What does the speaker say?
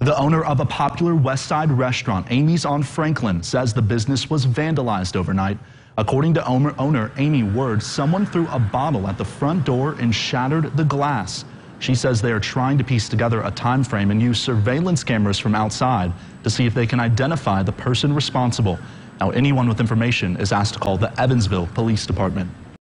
The owner of a popular West Side restaurant, Amy's on Franklin, says the business was vandalized overnight. According to owner Amy Word, someone threw a bottle at the front door and shattered the glass. She says they are trying to piece together a time frame and use surveillance cameras from outside to see if they can identify the person responsible. Now, anyone with information is asked to call the Evansville Police Department.